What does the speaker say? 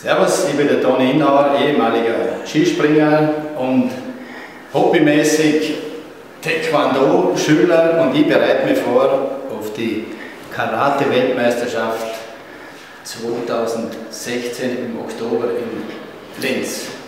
Servus, ich bin der Toni Innauer, ehemaliger Skispringer und hobbymäßig Taekwondo-Schüler, und ich bereite mich vor auf die Karate-Weltmeisterschaft 2016 im Oktober in Linz.